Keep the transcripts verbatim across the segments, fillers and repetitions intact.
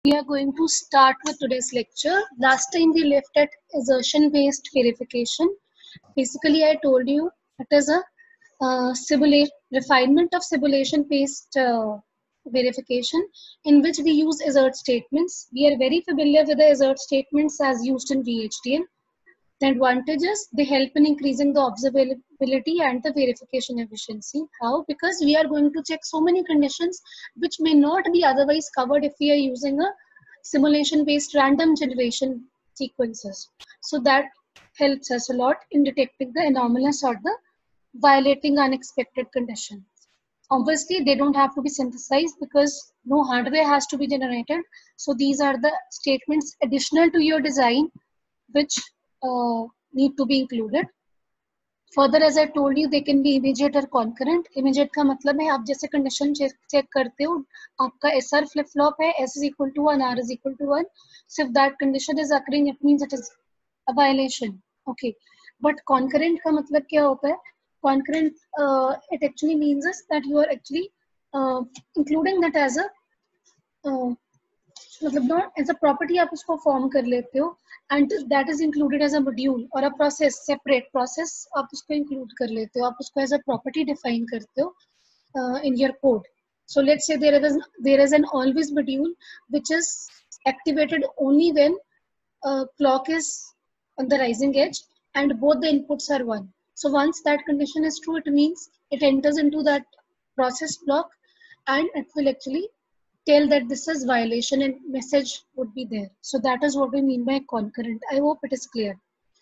We are going to start with today's lecture. Last time we left at assertion-based verification. Basically, I told you it is a uh, simulate refinement of simulation-based uh, verification in which we use assert statements. We are very familiar with the assert statements as used in V H D L. The advantages, they help in increasing the observability and the verification efficiency. How? Because we are going to check so many conditions which may not be otherwise covered if we are using a simulation-based random generation sequences. So that helps us a lot in detecting the anomalous or the violating unexpected conditions. Obviously, they don't have to be synthesized because no hardware has to be generated. So these are the statements additional to your design which uh, need to be included. Further, as I told you, they can be immediate or concurrent. Immediate का मतलब है आप जैसे condition check check करते हो, आपका S R flip flop है, S is equal to one, R is equal to one. So if that condition is occurring, it means it is a violation. Okay. But concurrent का मतलब क्या होता है? Concurrent, uh, it actually means is that you are actually uh, including that as a uh, मतलब not as a property आप उसको form कर लेते हो and that is included as a module or a process, separate process आप उसको include कर लेते हो, आप उसको as a property define करते हो uh, in your code. So let's say there is there is an always module which is activated only when uh, clock is on the rising edge and both the inputs are one. So once that condition is true, it means it enters into that process block and it will actually tell that this is violation and message would be there. So that is what we mean by concurrent. I hope it is clear.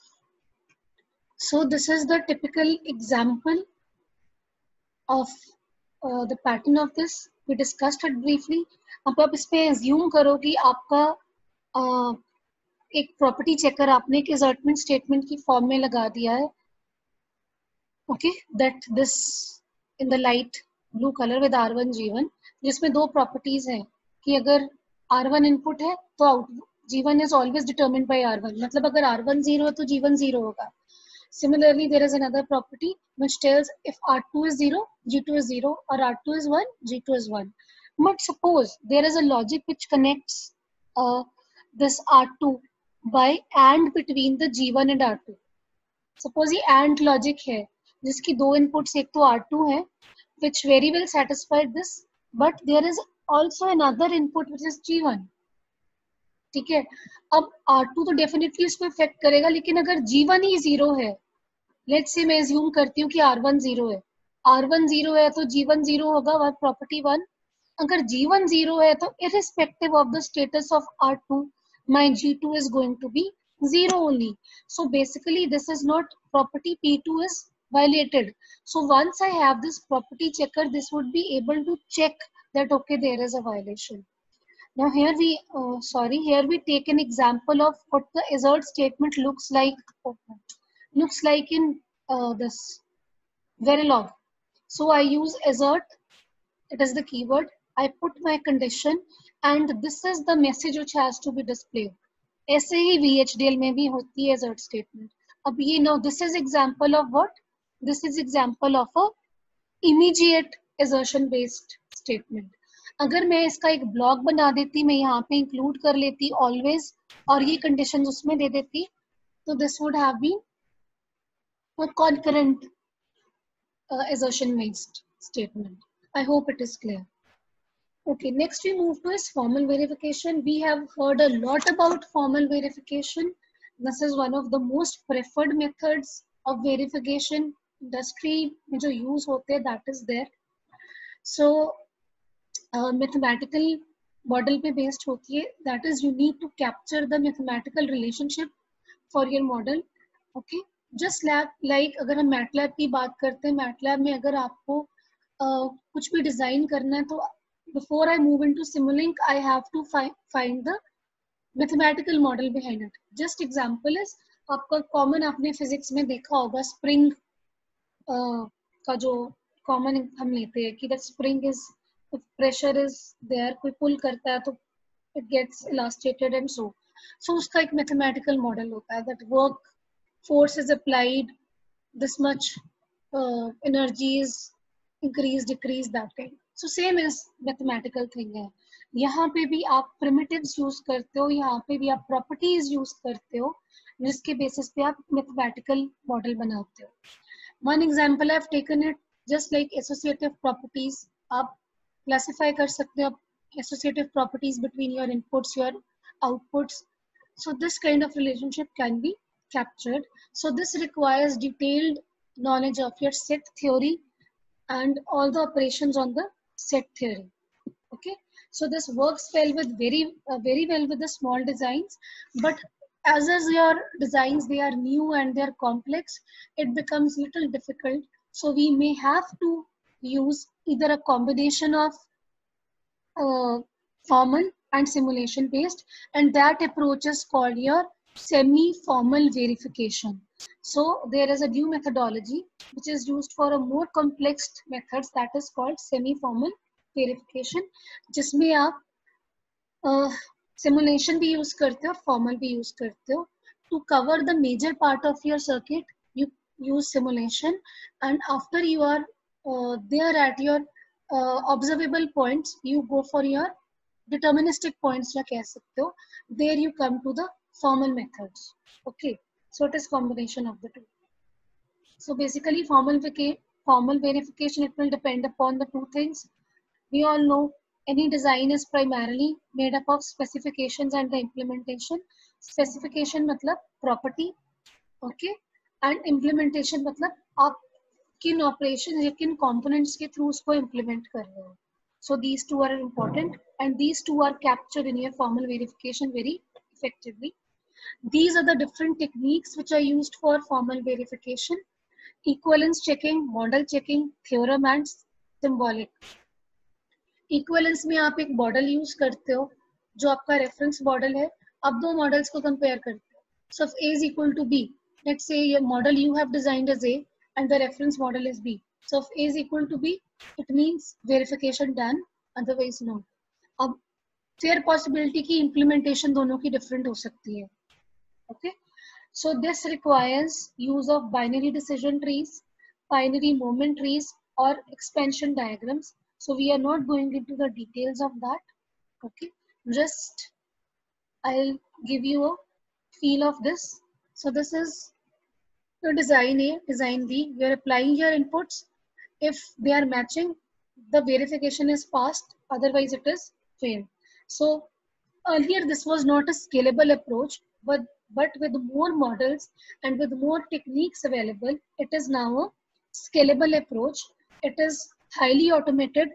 So this is the typical example of uh, the pattern of this. We discussed it briefly. अब आप इस पे assume करो कि आपका uh, एक property checker आपने एक assertment statement की form में लगा दिया है. Okay, that this in the light blue color with R one G one जिसमें दो properties हैं कि अगर R one input है तो out G one is always determined by R one. मतलब अगर R one zero है तो G one zero होगा. Similarly, there is another property which tells if R two is zero, G two is zero, or R two is one, G two is one. But suppose there is a logic which connects uh, this R two by and between the G one and R two. Suppose ये and logic है जिसकी दो inputs एक तो R two है which very well satisfied this, but there is also another input which is G one. ठीक है, अब R two तो definitely इसको affect करेगा, लेकिन अगर G one ही zero है, let's say मैं assume करती हूँ कि R one zero है, R one zero है तो G one zero होगा, वह property one. अगर G one zero है तो irrespective of the status of R two, my G two is going to be zero only. So basically this is not property P two is violated. So once I have this property checker, this would be able to check that okay, there is a violation. Now here we, uh, sorry, here we take an example of what the assert statement looks like, looks like in uh, this Verilog. So I use assert, it is the keyword. I put my condition and this is the message which has to be displayed. ऐसे ही V H D L में भी होती है assert statement. अब ये now this is example of what? This is example of a immediate assertion based statement. अगर मैं इसका एक ब्लॉक बना देती, मैं यहाँ पे इंक्लूड कर लेती always और ये कंडीशन उसमें दे देती, तो this would have been a concurrent uh, assertion based statement. I hope it is clear. Okay, next we move to is formal verification. We have heard a lot about formal verification. This is one of the most preferred methods of verification. Industry में जो use होते हैं, that is there. So uh, mathematical model पे based होती है. That is, you need to capture the mathematical relationship for your model. Okay, just like like अगर हम MATLAB की बात करते हैं, MATLAB में अगर आपको uh, कुछ भी डिजाइन करना है तो before I move into Simulink, I have to fi find the mathematical model behind it. Just example is आपका common आपने physics में देखा होगा spring uh, का जो common हम लेते हैं कि that spring is if pressure is there, कोई pull करता है तो it gets elasticated and so. So उसका एक mathematical model होता है that work force is applied, this much uh, energy is increase, decrease, that kind. So same as mathematical thing है. यहाँ पे भी आप प्रिमिटिव्स यूज करते हो, यहाँ पे भी आप प्रॉपर्टीज यूज करते हो, जिसके बेसिस पे आप मैथमेटिकल मॉडल बनाते हो. One example I have taken it just like associative properties. आप क्लासिफाई कर सकते हो associative properties between your inputs, your outputs. So this kind of relationship can be captured. So this requires detailed knowledge of your set theory and all the operations on the set theory. Okay, so this works well with very uh, very well with the small designs, but as as your designs they are new and they are complex, it becomes little difficult. So we may have to use either a combination of uh, formal and simulation based, and that approach is called your semi-formal verification. So there is a new methodology which is used for a more complex methods, that is called semi-formal verification, जिसमें आप uh, simulation भी use करते हो, formal भी use करते हो. To cover the major part of your circuit, you use simulation, and after you are uh, there at your uh, observable points, you go for your deterministic points या कह सकते हो. There you come to the formal methods. Okay, so it is combination of the two. So basically formal formal verification, it will depend upon the two things. We all know any design is primarily made up of specifications and the implementation. Specification मतलब property, okay, and implementation मतलब आप किन operations या किन components के through उसको implement कर रहे हो. So these two are important, and these two are captured in your formal verification very effectively. These are the different techniques which are used for formal verification: equivalence checking, model checking, theorem and symbolic. Equivalence में आप एक model use करते हो जो आपका reference model है. आप दो मॉडल्स को कंपेयर करते हो. So if A is equal to B, let's say your model you have designed as A and the reference model is B. So if A is equal to B, it means verification done, otherwise no. अब fair possibility की implementation दोनों की different हो सकती है. Okay, so this requires use of binary decision trees, binary moment trees, or expansion diagrams. So we are not going into the details of that. Okay, just I'll give you a feel of this. So this is the design A, design B. We are applying your inputs. If they are matching, the verification is passed. Otherwise, it is failed. So earlier, this was not a scalable approach, but but with more models and with more techniques available, it is now a scalable approach. It is highly automated,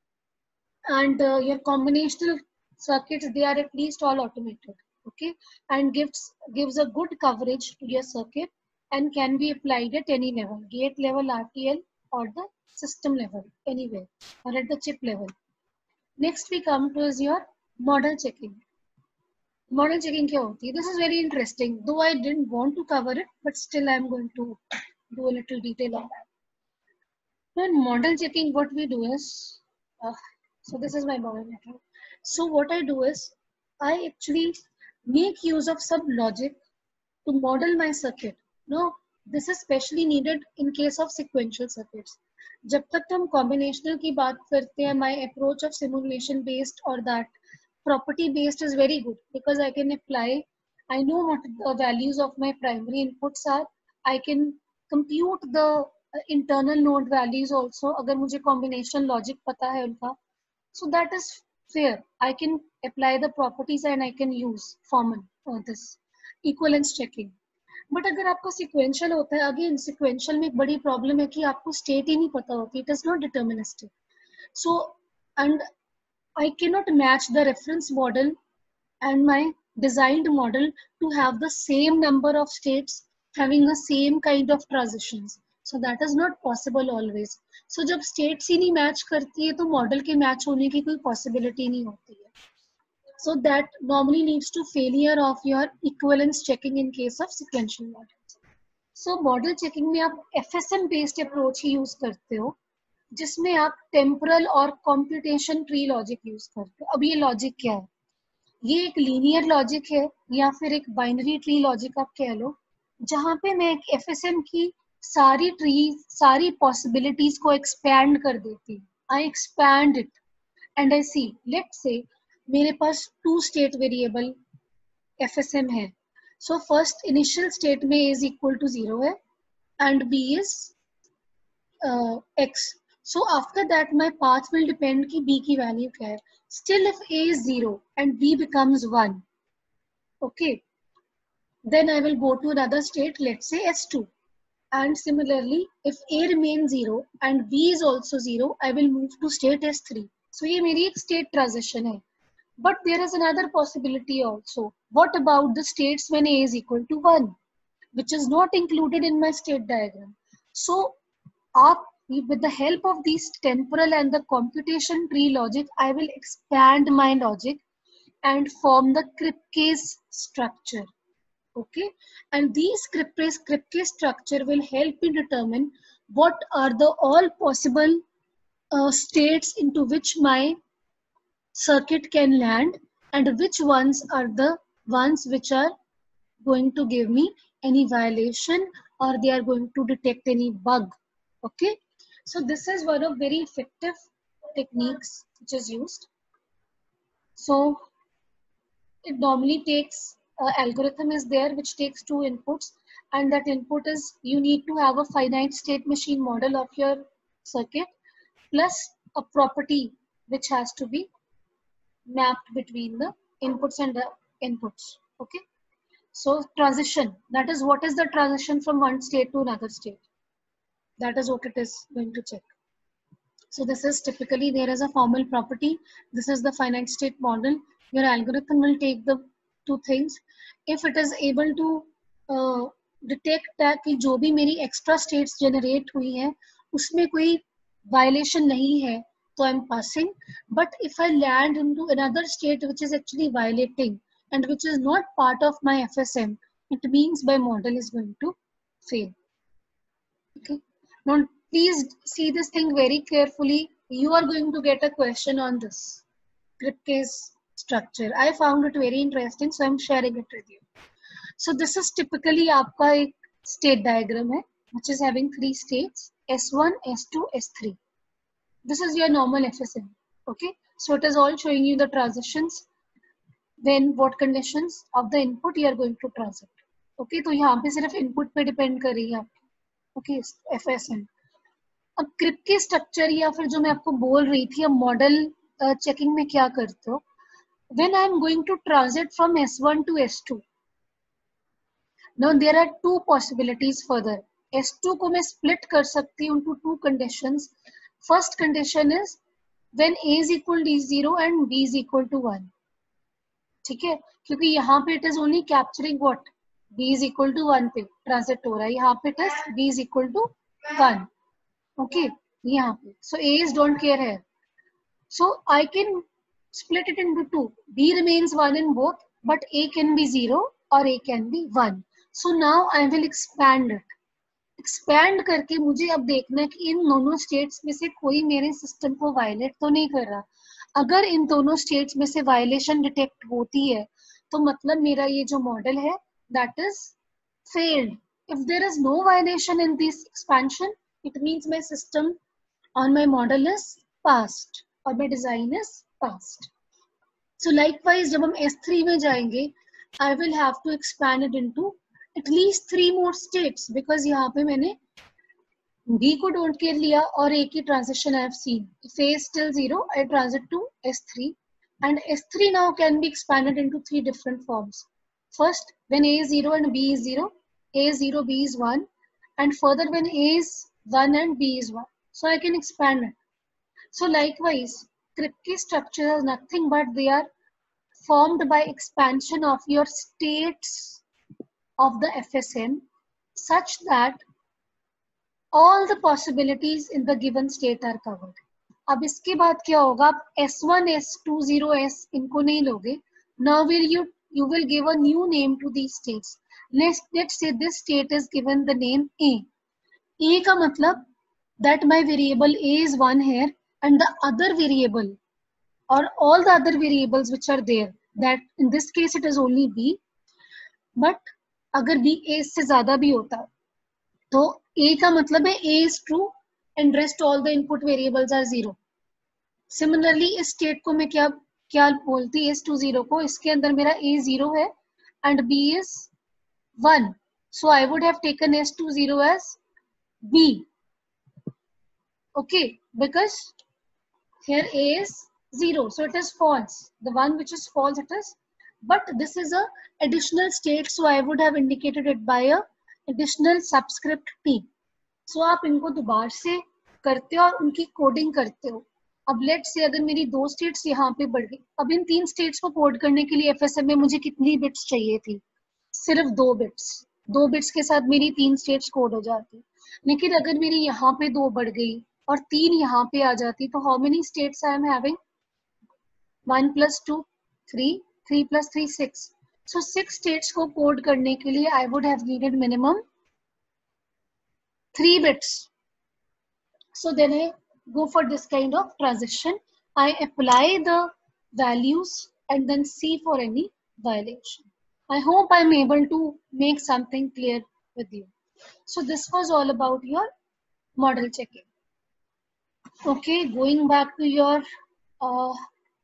and uh, your combinational circuits, they are at least all automated. Okay, and gives gives a good coverage to your circuit and can be applied at any level, gate level, R T L, or the system level, anywhere, or at the chip level. Next we come to is your model checking. Model checking क्या होती है? This is very interesting. Though I didn't want to cover it, but still I am going to do a little detail on that. So in model checking, what we do is, uh, so this is my model method. So what I do is, I actually make use of some logic to model my circuit. No, this is specially needed in case of sequential circuits. जब तक हम combinational की बात करते हैं, my approach of simulation based or that property based is very good because I can apply, I know what the values of my primary inputs are. I can compute the internal node values also अगर मुझे combination logic पता है उनका. So that is fair. I can apply the properties and I can use formal for this equivalence checking. But अगर आपका sequential होता है, again sequential में एक बड़ी प्रॉब्लम है कि आपको स्टेट ही नहीं पता होती. It is not deterministic. So and I can not match the reference model and my designed model to have the same number of states having the same kind of transitions. So that is not possible always. So जब states ही नहीं match करती है तो model के match होने की कोई possibility नहीं होती है. So that normally leads to failure of your equivalence checking in case of sequential models. So model checking में आप F S M based approach ही use करते हो, जिसमें आप temporal और computation tree logic use करते हो. अब ये logic क्या है? ये एक लीनियर लॉजिक है या फिर एक बाइनरी ट्री लॉजिक आप कह लो, जहां पे मैं एक एफएसएम की सारी ट्री, सारी पॉसिबिलिटीज को एक्सपैंड कर देती हूँ. I expand it and I see, let's say मेरे पास टू स्टेट वेरिएबल एफएसएम है. सो फर्स्ट इनिशियल स्टेट में a is equal to zero है and b is uh, x. So after that my path will depend कि b की value क्या है. Still if a is zero and b becomes one, okay, then I will go to another state, let's say S two. And similarly, if a remains zero and b is also zero, I will move to state S three. So ये मेरी एक state transition है. But there is another possibility also. What about the states when a is equal to one, which is not included in my state diagram? So up, with the help of these temporal and the computation tree logic, I will expand my logic and form the Kripke's structure. Okay, and these Kripke's Kripke structure will help me determine what are the all possible uh, states into which my circuit can land and which ones are the ones which are going to give me any violation or they are going to detect any bug. Okay, so this is one of very effective techniques which is used. So it normally takes uh, algorithm is there which takes two inputs, and that input is you need to have a finite state machine model of your circuit plus a property which has to be mapped between the inputs and the inputs. Okay, so transition, that is what is the transition from one state to another state, that is what it is going to check. So this is typically, there is a formal property, this is the finite state model. Your algorithm will take the two things. If it is able to uh, detect that कि जो भी मेरी extra states generate हुई है उसमें कोई violation नहीं है तो I'm passing. But if I land into another state which is actually violating and which is not part of my F S M, it means my model is going to fail. Okay. Now please see this thing very carefully. You are going to get a question on this Kripke's structure. I found it very interesting, so I'm sharing it with you. So this is typically आपका एक state diagram है, which is having three states, S one, S two, S three. This is your normal F S M. Okay, so it is all showing you the transitions, then what conditions of the input you are going to transit. Okay, तो यहाँ पे सिर्फ input पे depend कर रही है आपकी. Okay, F S M. अब Kripke structure या फिर जो मैं आपको बोल रही थी, अब मॉडल चेकिंग में क्या करते हो? When I am going to transit from S one to S two, now there are two possibilities further. S two को मैं split कर सकती हूँ into two conditions. First condition is when A is equal to zero and B is equal to one. ठीक है, क्योंकि यहाँ पे it is only capturing what B is equal to one पे transit हो रहा है, यहाँ पे it is B is equal to one. Okay, यहाँ पे so A is don't care here. So I can split it into two. B remains one in both, but A can be zero or A can be one. So now I will expand it. Expand करके मुझे अब देखना है कि इन दोनों states में से कोई मेरे system को violate तो नहीं कर रहा. अगर इन दोनों states में से violation detect होती है, तो मतलब मेरा ये जो model है, that is failed. If there is no violation in this expansion, it means my system on my model is passed or my design is passed. So likewise, जब हम S three में जाएंगे, I will have to expand it into at least three more states because यहाँ पे मैंने B को don't care लिया और A की transition I have seen. If A is still zero, I transit to S three, and S three now can be expanded into three different forms. First, when A is zero and B is zero, A is zero, B is one, and further when A is one and B is one. So I can expand it. So likewise, Kripke structure is nothing but they are formed by expansion of your states of the F S M such that all the possibilities in the given state are covered. अब इसके बाद क्या होगा? आप S one, S two, zero, S इनको नहीं लोगे. Now will you you will give a new name to these states. Let's let's say this state is given the name A. A का मतलब that my variable A is one here and the other variable or all the other variables which are there, that in this case it is only B, but अगर B A से ज़्यादा भी होता तो A का मतलब है A is true and rest all the input variables are zero. Similarly इस state को मैं क्या क्या बोलती है एस टू जीरो को, इसके अंदर मेरा ए जीरो है and B is one, so I would have taken S to zero as B. Okay, because here a is zero, so it is false. The one which is false it is, but this is a additional state, so I would have indicated it by a additional subscript t. So आप इनको दोबारा से करते हो और उनकी coding करते हो. अब लेट से अगर मेरी दो स्टेट्स यहाँ पे बढ़ गई, अब इन तीन स्टेट्स को कोड करने के लिए एफएसएम में मुझे कितनी बिट्स चाहिए थी? सिर्फ दो बिट्स. दो बिट्स के साथ मेरी तीन स्टेट्स कोड हो जाती. लेकिन अगर मेरी यहाँ पे दो बढ़ गई और तीन यहाँ पे आ जाती, तो how many states I am having? One plus two three, three plus three six. So six states को कोड करने के लिए I would have needed minimum three bits. So then I go for this kind of transition. I apply the values and then see for any violation. I hope I'm able to make something clear with you. So this was all about your model checking. Okay, going back to your uh,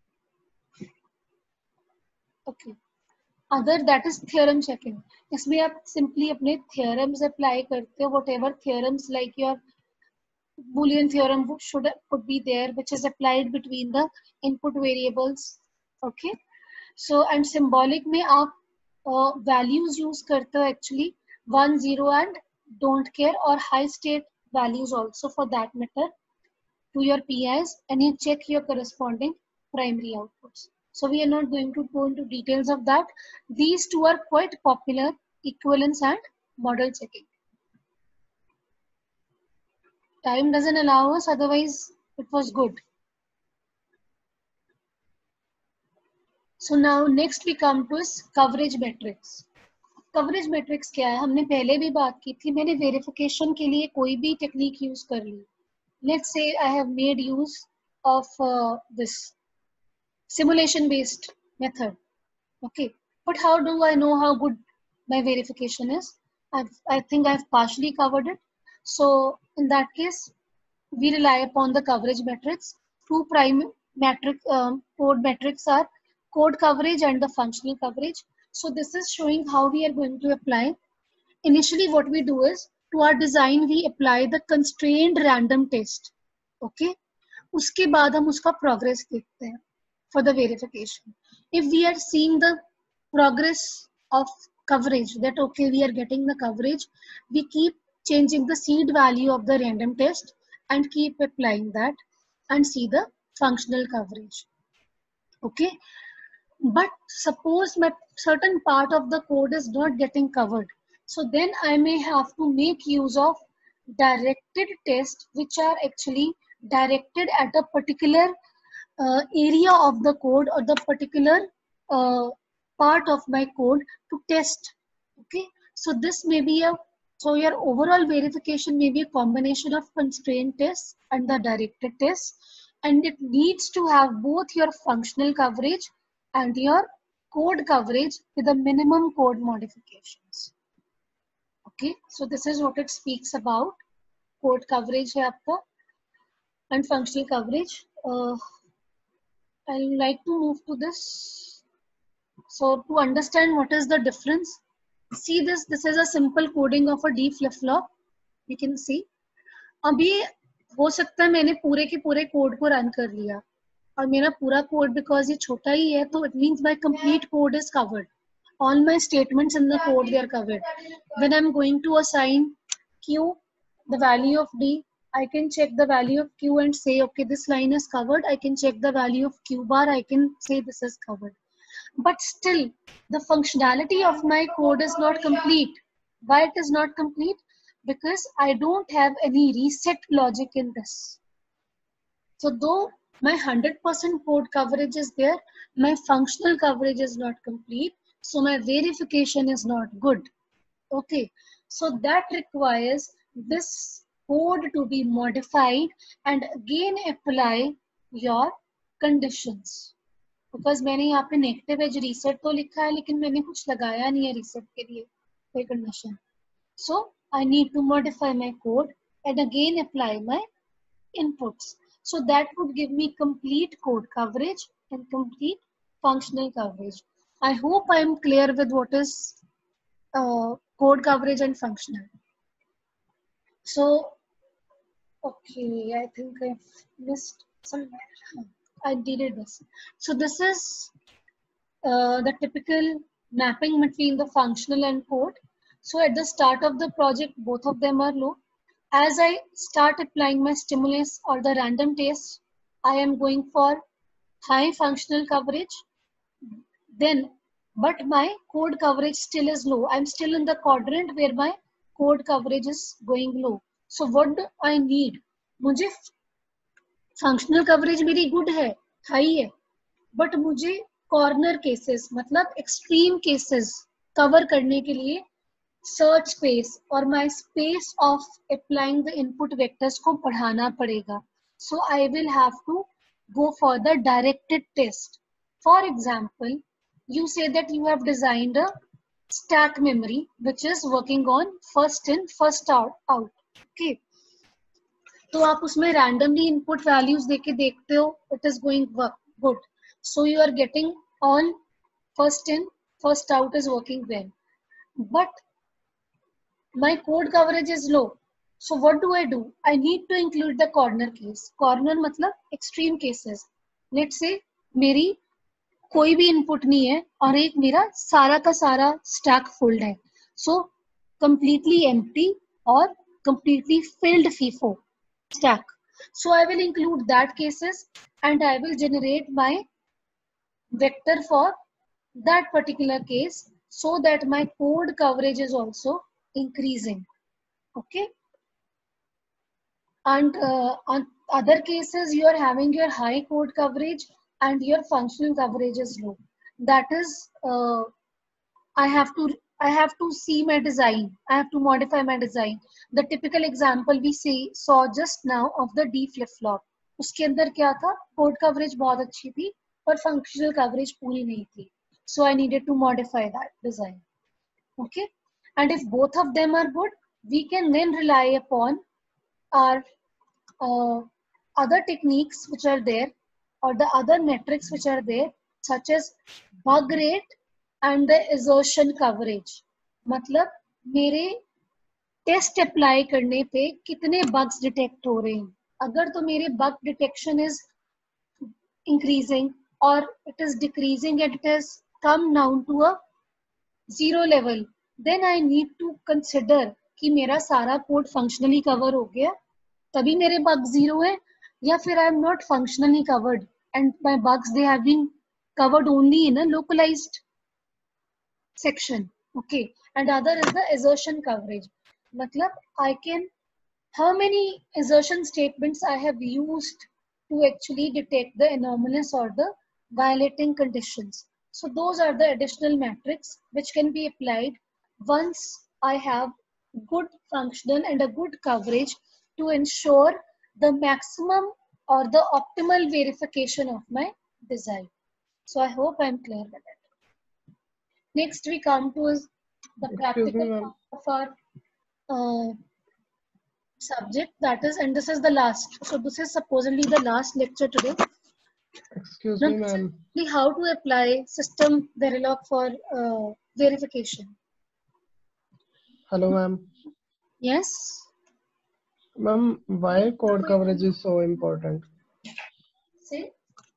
okay. Other that is theorem checking. इसमें आप simply अपने theorems apply करते हो, whatever theorems like your Boolean theorem should could be there, which is applied between the input variables. Okay, so and symbolic में आप uh, values use करते हो actually one, zero and don't care, or high state values also for that matter to your P Is, and you check your corresponding primary outputs. So we are not going to go into details of that. These two are quite popular, equivalence and model checking. Time doesn't allow us, otherwise it was good. So now next we come to is coverage metrics. Coverage metrics क्या है? हमने पहले भी बात की थी. मैंने verification के लिए कोई भी technique use कर ली. Let's say I have made use of uh, this simulation based method. Okay, but how do I know how good my verification is? I've, I think I've partially covered it. So in that case, we rely upon the coverage metrics. Two prime metric um, code metrics are code coverage and the functional coverage. So this is showing how we are going to apply. Initially what we do is, to our design we apply the constrained random test. Okay, उसके बाद हम उसका progress देखते हैं for the verification. If we are seeing the progress of coverage, that okay, we are getting the coverage, we keep changing the seed value of the random test and keep applying that and see the functional coverage. Okay, but suppose my certain part of the code is not getting covered, so then I may have to make use of directed tests, which are actually directed at a particular uh, area of the code or the particular uh, part of my code to test. Okay, so this may be a, so your overall verification may be a combination of constraint tests and the directed tests, and it needs to have both your functional coverage and your code coverage with the minimum code modifications. Okay, so this is what it speaks about. Code coverage है आपका and functional coverage. Uh, I like to move to this. So to understand what is the difference, see this. This is a simple coding of a D flip flop. You can see. अभी हो सकता है मैंने पूरे के पूरे code को run कर लिया और मेरा पूरा कोड because ये छोटा ही है, तो it means my complete code is covered. All my statements in the code, they are covered. When I'm going to assign Q the value of D, I can check the value of Q and say, okay, this line is covered. I can check the value of Q bar. I can say this is covered. But still, the functionality of my code is not complete. Why it is not complete? Because I don't have any reset logic in this. So though my one hundred percent code coverage is there, my functional coverage is not complete. So my verification is not good. Okay, so that requires this code to be modified and again apply your conditions. Because मैंने यहाँ पे negative edge reset तो लिखा है, लेकिन मैंने कुछ लगाया नहीं है reset के लिए कोई condition. So I need to modify my code and again apply my inputs. So that would give me complete code coverage and complete functional coverage. I hope I am clear with what is uh, code coverage and functional. So, okay, I think I've missed somewhere. I deleted this. So this is uh, the typical mapping between the functional and code. So at the start of the project, both of them are low. As I start applying my stimulus or the random test, I am going for high functional coverage. Then, but my code coverage still is low. I'm still in the quadrant where my code coverage is going low. So what do I need? मुझे functional coverage मेरी good है, high है, but मुझे corner cases मतलब extreme cases cover करने के लिए search space और my space of applying the input vectors को बढ़ाना पड़ेगा. So I will have to go for the directed test. For example, you say that you have designed a stack memory which is working on first in first out out. Okay. तो आप उसमें randomly input values देके देखते हो, it is going good. So you are getting on first in first out is working well. But my code coverage is low. So what do I do? I need to include the corner case. Corner मतलब extreme cases. Let's say मेरी कोई भी input नहीं है और एक मेरा सारा का सारा stack filled है. So completely empty or completely filled FIFO stack. So I will include that cases and I will generate my vector for that particular case so that my code coverage is also increasing. Okay. And uh, on other cases, you are having your high code coverage and your functional coverage is low. That is, uh, I have to I have to see my design. I have to modify my design. The typical example we see saw just now of the D flip flop. उसके अंदर क्या था? Code coverage बहुत अच्छी थी, पर functional coverage पूरी नहीं थी. So I needed to modify that design. Okay. And if both of them are good, we can then rely upon our uh, other techniques which are there or the other metrics which are there, such as bug rate and the assertion coverage. मतलब मेरे test apply करने पे कितने bugs detect हो रहे हैं. अगर तो मेरे bug detection is increasing or it is decreasing and it has come down to a zero level, then I need to consider कि मेरा सारा कोड functionally cover हो गया तभी मेरे bugs zero है, या फिर I am not functionally covered and my bugs they have been covered only in a localized section. Okay. And other is the assertion coverage. मतलब I can, how many assertion statements I have used to actually detect the anomalous or the violating conditions. So those are the additional metrics which can be applied once I have good functional and a good coverage to ensure the maximum or the optimal verification of my design. So I hope I'm clear with it. Next we come to is the practical part of our uh, subject, that is, and this is the last. So this is supposedly the last lecture today. Excuse now, me, ma'am. How to apply system Verilog for uh, verification. Hello, ma'am. Yes. Ma'am, why code coverage is so important? Say.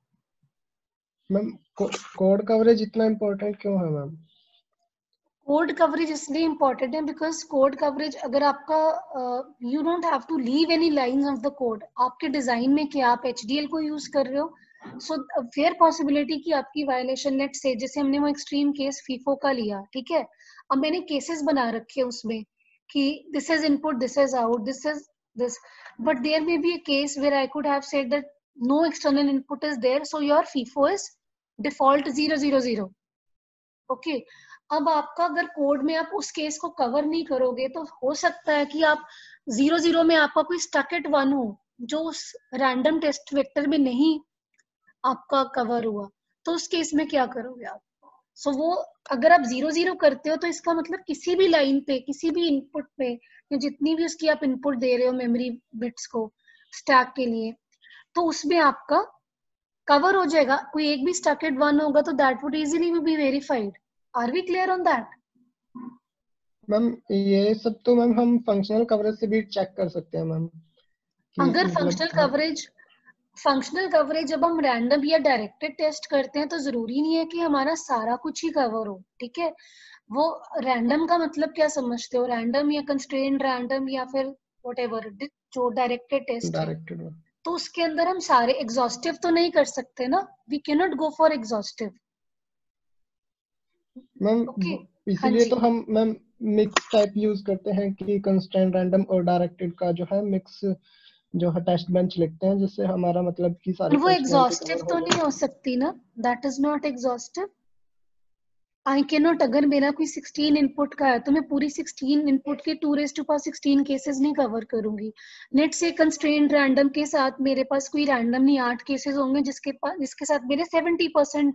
Ma'am, co code coverage इतना important क्यों है, ma'am? Code coverage इसलिए important है because code coverage अगर आपका you don't have to leave any lines of the code. आपके design में क्या आप एचडीएल को यूज कर रहे हो, सो फेयर पॉसिबिलिटी कि आपकी वायलेशन, लेट से जैसे हमने वो एक्सट्रीम केस फीफो का लिया, ठीक है, अब मैंने केसेस बना रखे उसमें कि this is input, this is out, this is this, but there may be a case where I could have said that no external input is there, so your FIFO is default zero zero zero. Okay. अब आपका अगर code में आप उस case को cover नहीं करोगे तो हो सकता है कि आप जीरो जीरो में आपका कोई स्टक एट वन हो जो उस रैंडम टेस्ट वेक्टर में नहीं आपका कवर हुआ, तो उस केस में क्या करोगे आप? सो so, वो अगर आप जीरो जीरो करते हो तो इसका मतलब किसी भी लाइन पे, किसी भी इनपुट पे, या जितनी भी उसकी आप इनपुट दे रहे हो मेमोरी बिट्स को स्टैक के लिए, तो उसमें आपका कवर हो जाएगा, कोई एक भी स्टक एट वन होगा तो that would easily be verified. Are we clear on that? Ma'am ये सब तो मैम हम फंक्शनल कवरेज से भी चेक कर सकते हैं मैम, कि अगर मतलब फंक्शनल हम कवरेज फंक्शनल कवरेज जब हम रैंडम या डायरेक्टेड टेस्ट करते हैं तो जरूरी नहीं है कि हमारा सारा कुछ ही कवर हो, ठीक है। वो रैंडम का मतलब क्या समझते हो? रैंडम या कंस्ट्रेंड रैंडम या फिर व्हाटएवर जो डायरेक्टेड टेस्ट है, डायरेक्टेड। तो उसके अंदर हम सारे एग्जॉस्टिव तो नहीं कर सकते ना, we can not go for exhaustive. Ma'am okay, हाँ इसीलिए जी। तो हम मैम मिक्स टाइप यूज करते हैं कि कंस्ट्रेंट रैंडम और डायरेक्टेड का जो है मिक्स जो है टेस्ट बेंच लिखते हैं, जिससे हमारा मतलब कि सारी वो फंक्शनैलिटी एग्जॉस्टिव कवर हो तो जाए। नहीं हो सकती ना, that is not exhaustive. I can not, अगर मेरा कोई सिक्सटीन इनपुट का है तो मैं पूरी सिक्सटीन इनपुट के two raise to power sixteen cases नहीं कवर करूंगी। नेट से कंस्ट्रेंट रैंडम के साथ मेरे पास कोई रैंडम नहीं आठ केसेस होंगे जिसके पास जिसके साथ मेरे सेवेंटी परसेंट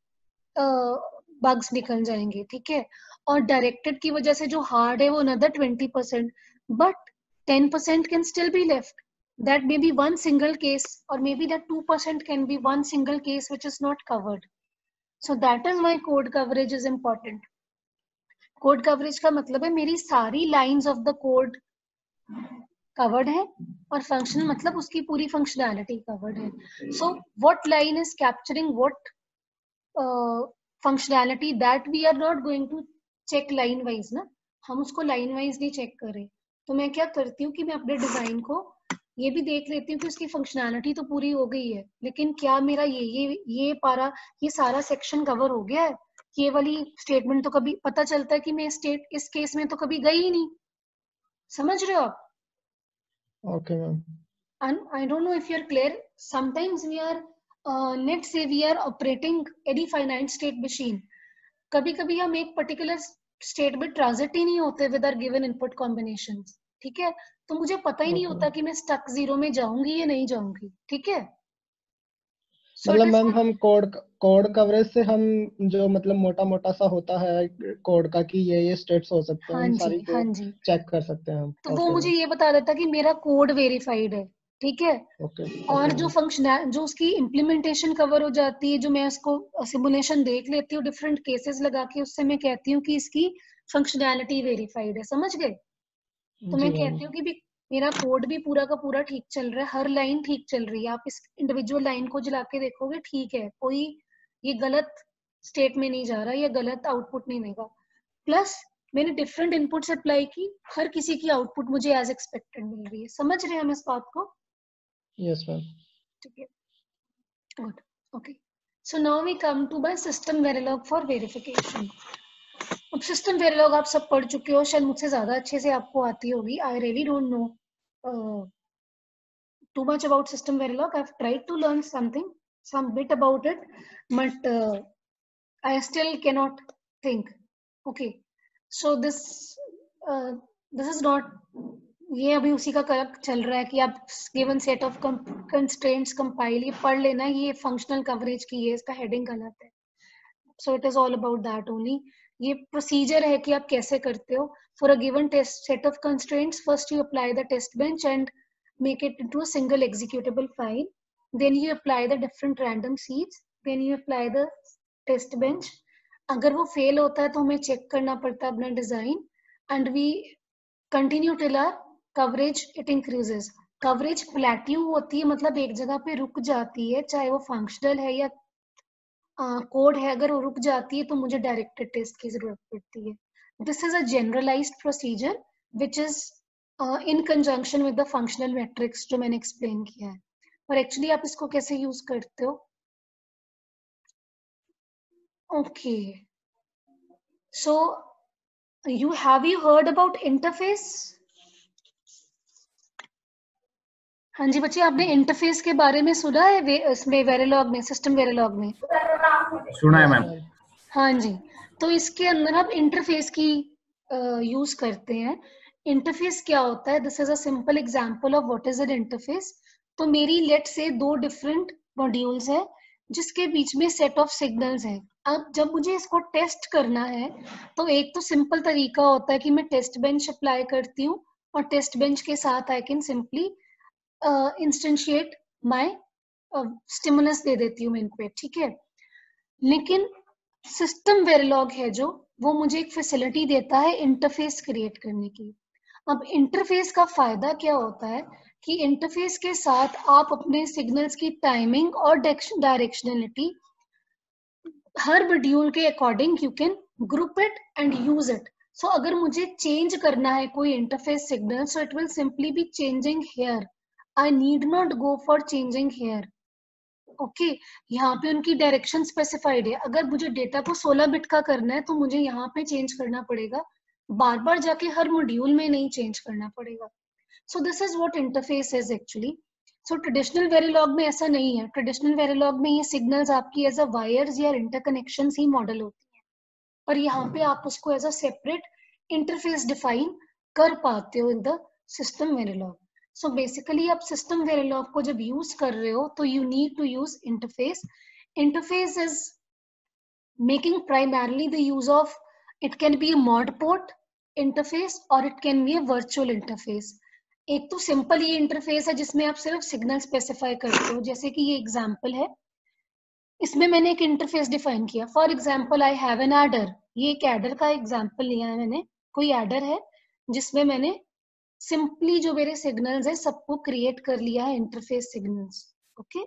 बग्स निकल जाएंगे, ठीक है। और डायरेक्टेड की वजह से जो हार्ड है वो another twenty percent, but ten percent can still be left, that may be one single case, or maybe that two percent can be one single case which is not covered. So that is why code coverage is important. Code coverage का मतलब है मेरी सारी lines of the code covered है, और function मतलब उसकी पूरी functionality covered है. So what line is capturing what uh, functionality, that we are not going to check line wise ना, हम उसको line wise नहीं check कर रहे। तो मैं क्या करती हूँ कि मैं अपने डिजाइन को ये भी देख लेती हूँ कि उसकी फंक्शनैलिटी तो पूरी हो गई है, लेकिन क्या मेरा ये ये ये पारा ये सारा सेक्शन कवर हो गया है। ये वाली स्टेटमेंट तो कभी पता चलता है कि मैं स्टेट इस केस में तो कभी गई ही नहीं। समझ रहे हो आप? Okay ma'am. And I don't know if you're clear. Sometimes we are, uh, let's say we are operating any finite state machine. कभी कभी हम एक पर्टिकुलर स्टेट में ट्रांजिट ही नहीं होते with our given input combination, ठीक है। तो मुझे पता ही नहीं ओके होता कि मैं स्टक जीरो में जाऊंगी या नहीं जाऊंगी, ठीक है। सो इट मतलब इज मैम हम कोड कोड कवरेज से हम जो मतलब मोटा मोटा सा होता है कोड का कि ये ये स्टेट्स हो सकते हैं, हाँ उन जी, सारी हाँ को जी। चेक कर सकते हैं हम। तो वो ओके मुझे मैम। ये बता देता कि मेरा कोड वेरीफाइड है, ठीक है। ओके और ओके जो मैम। फंक्शन जो उसकी इम्प्लीमेंटेशन कवर हो जाती है, जो मैं उसको सिमुलेशन देख लेती हूँ डिफरेंट केसेस लगा के, उससे मैं कहती हूँ कि इसकी फंक्शनैलिटी वेरीफाइड है, समझ गए। तो जी मैं मैम। कहती हूँ कि भी मेरा कोड भी पूरा का पूरा ठीक चल रहा है, हर लाइन ठीक चल रही है। आप इस इंडिविजुअल लाइन को जला के देखोगे, ठीक है, कोई ये गलत स्टेट में नहीं जा रहा, ये गलत आउटपुट नहीं देगा। प्लस मैंने डिफरेंट इनपुट्स अप्लाई की, हर किसी की आउटपुट मुझे एज एक्सपेक्टेड मिल रही है। समझ रहे हैं हम इस बात को? Yes ma'am. ठीक है, good, okay. So now we come to my system Verilog for verification. अब सिस्टम वेरिलॉग आप सब पढ़ चुके हो, शायद मुझसे ज्यादा अच्छे से आपको आती होगी। I really don't know too much about system verilog. I've tried to learn something some bit about it, but uh, I still cannot think. Okay, so this uh, this is not, ये अभी उसी का चल रहा है कि आप given set of constraints compile, ये पढ़ लेना, ये फंक्शनल कवरेज की है, इसका हेडिंग गलत है। So it is all about that only. ये प्रोसीजर है कि आप कैसे करते हो। For a given test set of constraints, first you apply the test bench and make it into a single executable file. Then you apply the different random seeds. Then you apply the test bench. अगर वो fail होता है तो हमें check करना पड़ता है अपना design, and we continue till our coverage it increases. Coverage plateau होती है, मतलब एक जगह पे रुक जाती है, चाहे वो फंक्शनल है या कोड uh, है। अगर वो रुक जाती है तो मुझे डायरेक्टेड टेस्ट की जरूरत पड़ती है। This is a generalized procedure which is in conjunction with the functional matrix जो मैंने एक्सप्लेन किया है। और एक्चुअली आप इसको कैसे यूज करते हो? Okay, so you have you heard about interface? हाँ जी बच्चे, आपने इंटरफेस के बारे में सुना है वे, इसमें वेरिलॉग में, सिस्टम वेरिलॉग में? सुना है यस मैम। मैम। हाँ जी, तो इसके अंदर आप इंटरफेस की यूज uh, करते हैं। इंटरफेस क्या होता है? This is a simple example of what is an interface. तो मेरी लेट से दो डिफरेंट मॉड्यूल्स है जिसके बीच में सेट ऑफ सिग्नल्स हैं। अब जब मुझे इसको टेस्ट करना है तो एक तो सिंपल तरीका होता है कि मैं टेस्ट बेंच अप्लाई करती हूँ, और टेस्ट बेंच के साथ I can simply instantiate my stimulus दे देती हूँ मैं इन पे, ठीक है। लेकिन सिस्टम वेरिलॉग है जो, वो मुझे एक फैसिलिटी देता है इंटरफेस क्रिएट करने की। अब इंटरफेस का फायदा क्या होता है कि इंटरफेस के साथ आप अपने सिग्नल्स की टाइमिंग और डायरेक्शनलिटी हर मॉड्यूल के according you can group it and use it. So अगर मुझे चेंज करना है कोई interface signal, so it will simply be changing here, I need not go for changing here. Okay, यहाँ पे उनकी डायरेक्शन स्पेसिफाइड है। अगर मुझे डेटा को सोलह बिट का करना है तो मुझे यहाँ पे चेंज करना पड़ेगा, बार बार जाके हर मॉड्यूल में नहीं चेंज करना पड़ेगा। So this is what interface is actually. So traditional Verilog में ऐसा नहीं है। ट्रेडिशनल वेरिलॉग में ये सिग्नल्स आपकी एज अ वायर्स या इंटरकनेक्शन ही मॉडल होती है, और यहाँ पे आप उसको as a separate interface define कर पाते हो in the system Verilog. So basically आप सिस्टम वेरिलॉग को जब यूज कर रहे हो तो you need to use interface. Interface is making primarily the use of, it can be a mod port interface और it can be a virtual interface. एक तो सिंपल ये इंटरफेस है जिसमें आप सिर्फ सिग्नल स्पेसिफाई करते हो, जैसे कि ये एग्जांपल है, इसमें मैंने एक इंटरफेस डिफाइन किया। For example I have an adder, ये एक एडर का एग्जांपल लिया है मैंने। कोई एडर है जिसमें मैंने सिंपली जो मेरे सिग्नल्स है सबको क्रिएट कर लिया है इंटरफेस सिग्नल्स। ओके,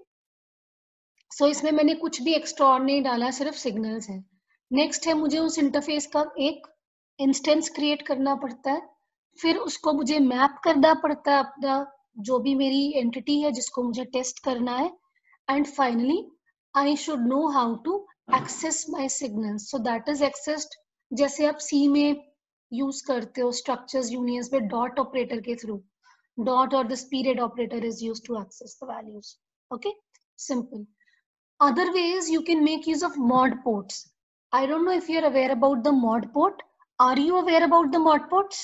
सो इसमें मैंने कुछ भी एक्स्ट्रा और नहीं डाला, सिर्फ सिग्नल्स है। नेक्स्ट है मुझे उस इंटरफेस का एक इंस्टेंस क्रिएट करना पड़ता है, फिर उसको मुझे मैप करना पड़ता है अपना जो भी मेरी एंटिटी है जिसको मुझे टेस्ट करना है, and finally I should know how to access my signals. So that is accessed, जैसे आप सी में यूज करते हो स्ट्रक्चर्स यूनियंस में डॉट ऑपरेटर के थ्रू, डॉट और this period operator is used to access the values. Okay, simple. Other ways you can make use of mod ports. I don't know if you're aware about the mod port. Are you aware about the mod ports?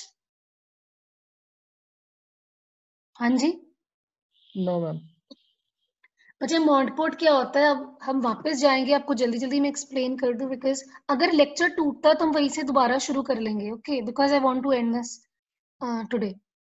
हाँ जी, no ma'am. अच्छा mod port क्या होता है? अब हम वापस जाएंगे, आपको जल्दी जल्दी मैं एक्सप्लेन कर दूं, बिकॉज अगर लेक्चर टूटता तो हम वहीं से दोबारा शुरू कर लेंगे। Okay, because I want to end this today.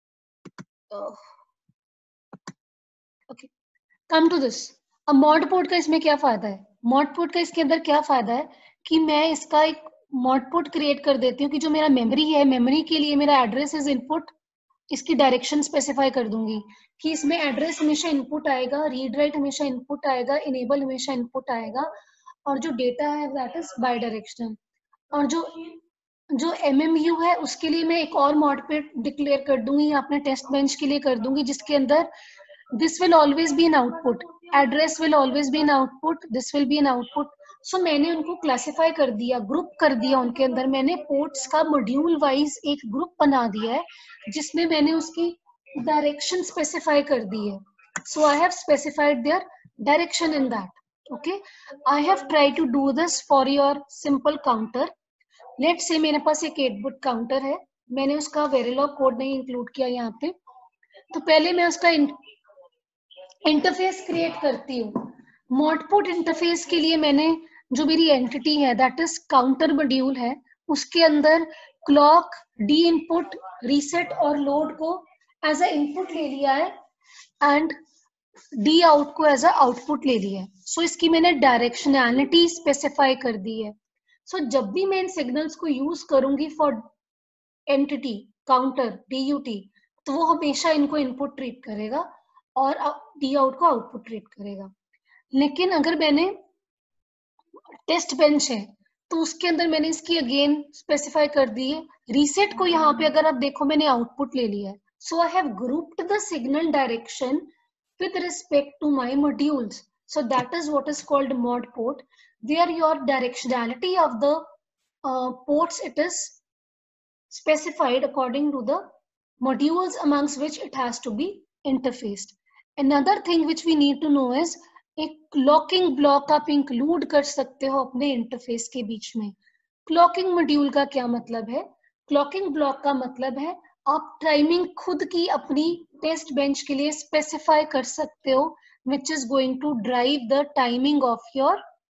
Okay, come to this. अब मॉड पोर्ट का इसमें क्या फायदा है? मॉड पोर्ट का इसके अंदर क्या फायदा है कि मैं इसका एक मॉड पोर्ट क्रिएट कर देती हूँ कि जो मेरा मेमोरी है, मेमोरी के लिए मेरा एड्रेस इज इनपुट, इसकी डायरेक्शन स्पेसिफाई कर दूंगी कि इसमें एड्रेस हमेशा इनपुट आएगा, रीड राइट हमेशा इनपुट आएगा, इनेबल हमेशा इनपुट आएगा, और जो डेटा है दैट इज बाई डायरेक्शनल। और जो जो एमएमयू है उसके लिए मैं एक और मॉड पोर्ट डिक्लेयर कर दूंगी, अपने टेस्ट बेंच के लिए कर दूंगी, जिसके अंदर this will always be an output, address will always be an output, this will be an output. so मैंने उनको क्लासिफाई कर दिया, ग्रुप कर दिया, उनके अंदर मैंने पोर्ट्स का मॉड्यूल वाइज एक ग्रुप बना दिया है जिसमें मैंने उसकी डायरेक्शन स्पेसिफाई कर दी है। So I have specified their direction in that. Okay, I have try to do this for your simple counter. Let say मेरे पास एक एट बिट काउंटर है, मैंने उसका वेरिलॉग कोड नहीं इंक्लूड किया यहाँ पे, तो पहले मैं उसका इंटरफेस क्रिएट करती हूँ। मॉडपोर्ट इंटरफेस के लिए मैंने जो मेरी एंटिटी है दैट इज काउंटर मॉड्यूल है, उसके अंदर क्लॉक, डी इनपुट, रीसेट और लोड को एज अ इनपुट ले लिया है एंड डी आउट को एज अ आउटपुट ले लिया है। सो so, इसकी मैंने डायरेक्शनैलिटी स्पेसिफाई कर दी है। सो so, जब भी मैं इन सिग्नल्स को यूज करूंगी फॉर एंटिटी काउंटर डीयूटी, तो वो हमेशा इनको इनपुट ट्रीट करेगा और डी आउट को आउटपुट ट्रीट करेगा। लेकिन अगर मैंने टेस्ट बेंच है तो उसके अंदर मैंने इसकी अगेन स्पेसिफाई कर दी है, रीसेट को यहाँ पे अगर आप देखो मैंने आउटपुट ले लिया है। So I have grouped the signal direction with respect to my modules. So that is what is called mod port. There your directionality of the uh, ports, it is specified according to the modules amongst which it has to be interfaced. Another thing which we need to know is एक locking block आप include कर सकते हो अपने interface के बीच में। Clocking module का क्या मतलब है? Clocking block का मतलब है आप टाइमिंग खुद की अपनी टेस्ट बेंच के लिए स्पेसिफाई कर सकते हो, which is going to drive the timing of your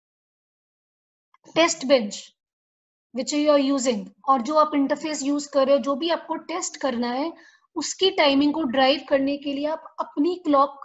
test bench which you are using, और जो आप इंटरफेस यूज कर रहे हो, जो भी आपको टेस्ट करना है उसकी टाइमिंग को ड्राइव करने के लिए आप अपनी क्लॉक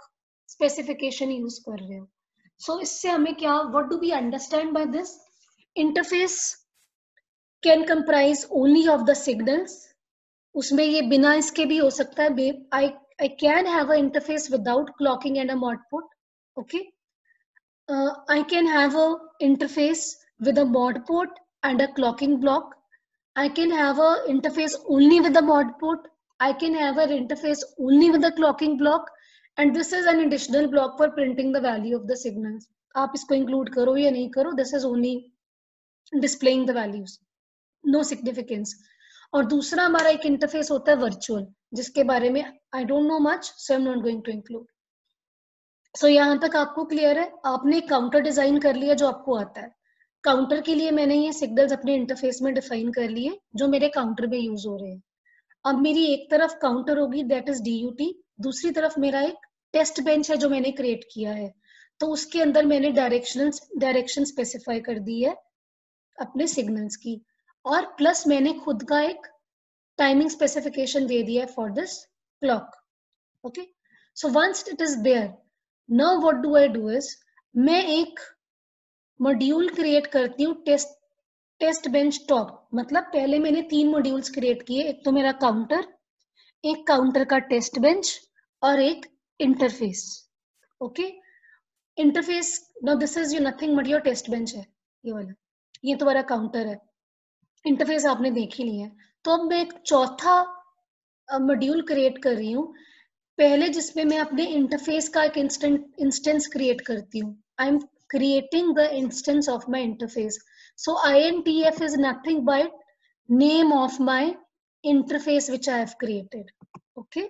स्पेसिफिकेशन यूज कर रहे हो. सो so, इससे हमें क्या, what do we understand by this? Interface can comprise only of the signals. उसमें ये बिना इसके भी हो सकता है. I I can have a interface without clocking and a mod port. Okay, I can have a interface with a mod port and a clocking block. I can have a interface only with the mod port. I can have an interface only with the clocking block, and this is an additional block for printing the value of the signals. आप इसको include करो या नहीं करो, this is only displaying the values, no significance. और दूसरा हमारा एक इंटरफेस होता है वर्चुअल, जिसके बारे में I don't know much, so I'm not going to include. So so, यहाँ तक आपको क्लियर है? आपने काउंटर डिजाइन कर लिया जो आपको आता है. काउंटर के लिए मैंने ये सिग्नल्स अपने इंटरफेस में डिफाइन कर लिए जो मेरे काउंटर में यूज हो रहे हैं. अब मेरी एक तरफ काउंटर होगी, दैट इज डीयूटी. दूसरी तरफ मेरा एक टेस्ट बेंच है जो मैंने क्रिएट किया है. तो उसके अंदर मैंने डायरेक्शन डायरेक्शन स्पेसिफाई कर दी है अपने सिग्नल्स की, और प्लस मैंने खुद का एक टाइमिंग स्पेसिफिकेशन दे दिया है for this clock. Okay, so once it is there, now what do I do is, मैं एक मॉड्यूल क्रिएट करती हूँ टेस्ट टेस्ट बेंच टॉप. मतलब पहले मैंने तीन मॉड्यूल्स क्रिएट किए. एक तो मेरा काउंटर, एक काउंटर का टेस्ट बेंच, और एक interface. Okay, interface, now this is you nothing but your test bench है ये वाला. ये तुम्हारा काउंटर है. इंटरफेस आपने देख ही लिया है. तो अब मैं एक चौथा मॉड्यूल क्रिएट कर रही हूँ पहले, जिसमें मैं अपने इंटरफेस का एक इंस्टेंट इंस्टेंस क्रिएट करती हूँ. I am creating the instance of my interface. So I N T F is nothing but name of my interface which I have created. Okay.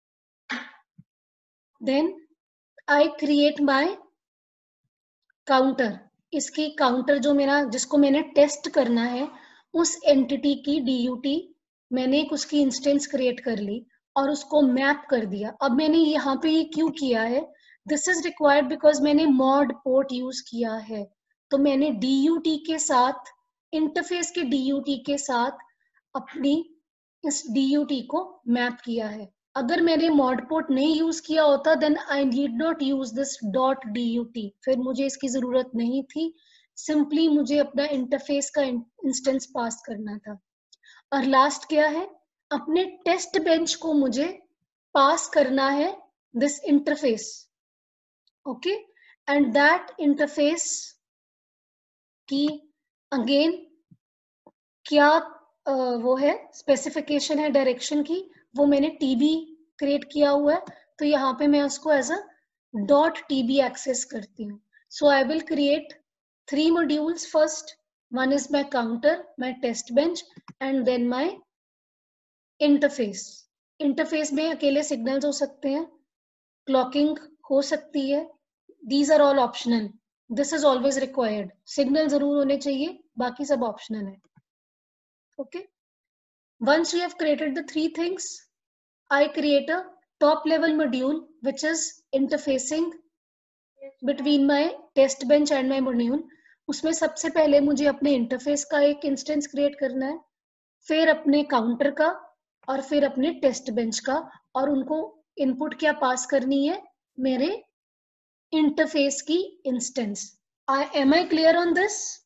Then I create my counter. इसकी counter जो मेरा, जिसको मैंने test करना है, उस entity की duty मैंने एक उसकी इंस्टेंस क्रिएट कर ली और उसको मैप कर दिया. अब मैंने यहाँ पे ये क्यों किया है? दिस इज रिक्वायर्ड बिकॉज मैंने मॉड पोर्ट यूज किया है. तो मैंने डीयूटी के साथ, इंटरफेस के डीयूटी के साथ अपनी इस डीयूटी को मैप किया है. अगर मैंने मॉड पोर्ट नहीं यूज किया होता, then I need not use this dot DUT. फिर मुझे इसकी जरूरत नहीं थी. सिंपली मुझे अपना इंटरफेस का इंस्टेंस पास करना था. और लास्ट क्या है? अपने टेस्ट बेंच को मुझे पास करना है this interface. Okay, and that interface की अगेन क्या uh, वो है, स्पेसिफिकेशन है डायरेक्शन की, वो मैंने टीबी क्रिएट किया हुआ है. तो यहाँ पे मैं उसको as a dot TB access करती हूँ. So I will create three modules. First one is my counter, my test bench, and then my interface. Interface में अकेले सिग्नल्स हो सकते हैं, क्लॉकिंग हो सकती है. These are all optional. This is always required. Signal जरूर होने चाहिए, बाकी सब optional है. Okay. Once we have created the three things, I create a top level module which is interfacing between my test bench and my module. उसमें सबसे पहले मुझे अपने इंटरफेस का एक इंस्टेंस क्रिएट करना है, फिर अपने काउंटर का, और फिर अपने टेस्ट बेंच का, और उनको इनपुट क्या पास करनी है? मेरे इंटरफेस की instance. I am I clear on this?